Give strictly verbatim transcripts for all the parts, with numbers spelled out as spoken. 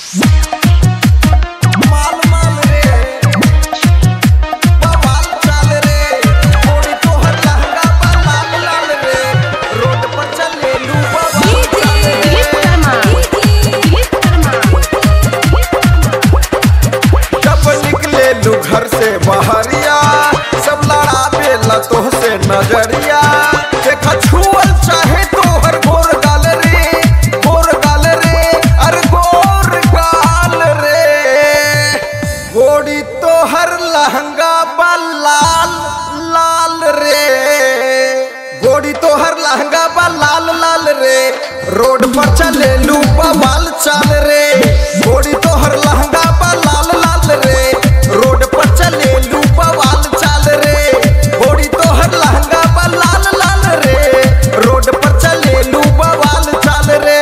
घर से बहरिया सब लड़ा बेला तो से नजरिया देखा छुअल चाहे तो हर गोर गाल रे गोर गाल रे अरे गोर गाल रे गोड़ी तो हर लहंगा बा लाल लाल रे गोड़ी तो हर लहंगा बा लाल लाल रे रोड पर चले लू बवाल चाल रे गोड़ी तो हर लहंगा बा लाल लाल रे रोड पर चले लू बवाल चाल रे गोड़ी तो हर लहंगा बा लाल लाल रे रोड पर चले लू बवाल चाल रे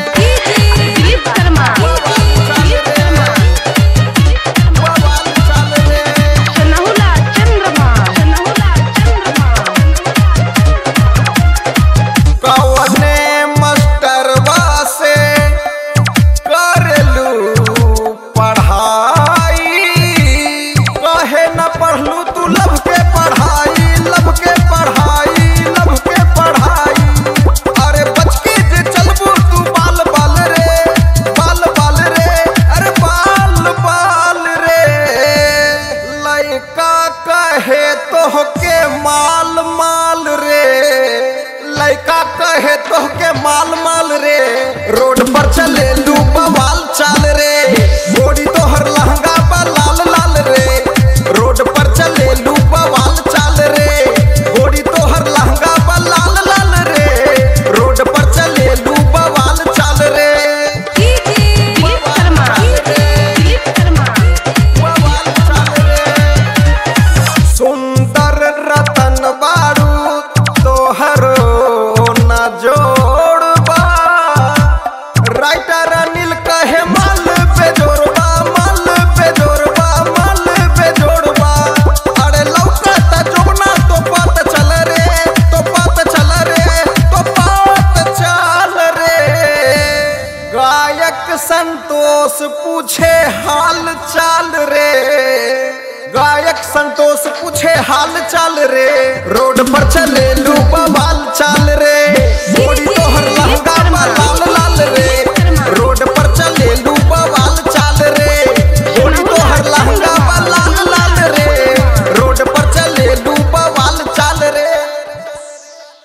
कहे तो के माल माल रे रोड पर चले लू बवाल चाल रे गोड़ी तो हर लहंगा बा लाल लाल रे रोड पर चले लू बवाल चाल रे गोड़ी तो हर लहंगा बा लाल लाल रे रोड पर चले लू बवाल चाल रे सुंदर रतन बारू तोहर जोड़बा राइटर अनिल कहे माल पे जोड़बा माल पे जोड़बा माल पे जोड़बा अरे लौका ता जोगना तो पात चल रे तो पात चल रे तो पात चल रे गायक संतोष पूछे हाल चाल रे गायक संतोष पूछे हाल चाल रे रोड पर चले लू बवाल चाल रे